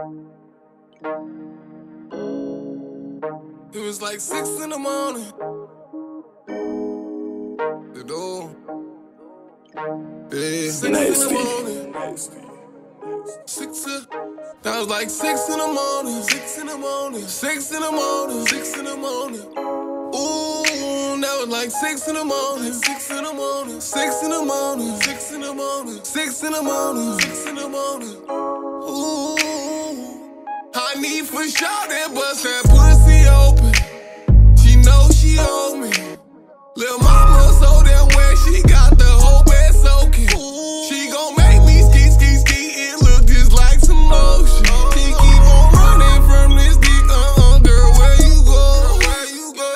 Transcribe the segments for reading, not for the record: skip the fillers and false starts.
It was like 6 in the morning. The door. Yeah. 6 in the morning. That was like 6 in the morning. 6 in the morning. 6 in the morning. 6 in the morning. Ooh, that was like 6 in the morning. 6 in the morning. 6 in the morning. 6 in the morning. 6 in the morning. 6 in the morning. Ooh, I need for sure that bust that pussy open. She know she owe me. Lil' mama so damn wet, she got the whole bed soaking. She gon' make me ski, it look just like some lotion. She keep on running from this dick, girl, where you go? Where you go?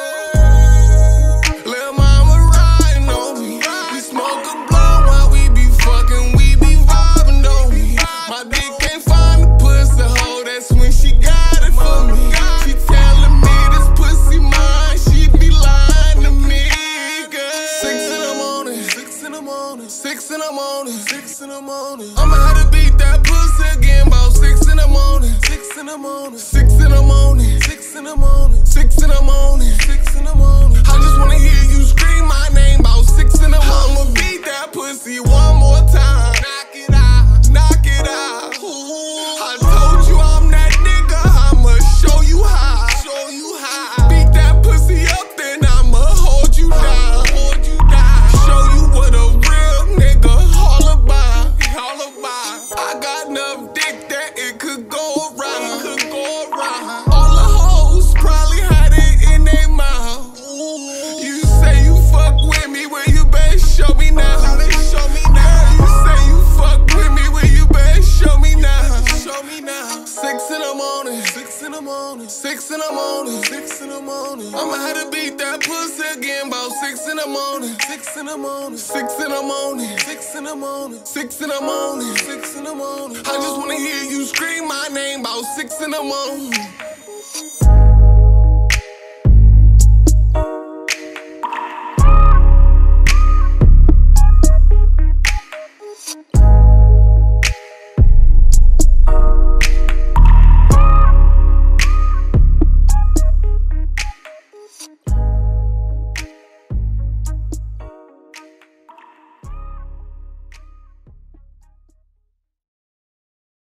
Lil' mama riding on me. We smoke a blunt while we be fucking, we be vibing, don't we? My dick can't find the pussy hole, that's when she got it for me. She telling me this pussy mine, she be lying to me, girl. 6 in the morning, 6 in the morning, 6 in the morning, 6 in the morning. I'ma have to beat that pussy again about 6 in the morning, 6 in the morning, 6 in the morning, 6 in the morning, 6 in the morning, 6 in the morning. I just wanna hear you scream my name about 6 in the morning. I'ma beat that pussy one more time. Knock it out, knock it out. Ooh, I told you I'm that nigga, I'ma show you how. Show you how. Beat that pussy up, then I'ma hold you down. Hold you down. Show you what a real nigga all about. All about. I got enough dick that it could go around. It could go around. All the hoes probably had it in their mouth. Ooh. You say you fuck with me, well you better show me now. Show me now. You say you fuck with me, well you better show me now. Show me now. 6 in the morning, 6 in the morning, 6 in the morning, 6 in the morning. I'ma have to beat that pussy again about 6 in the morning, 6 in the morning, 6 in the morning, 6 in the morning, 6 in the morning, 6 in the morning. I just wanna hear you scream my name about 6 in the morning.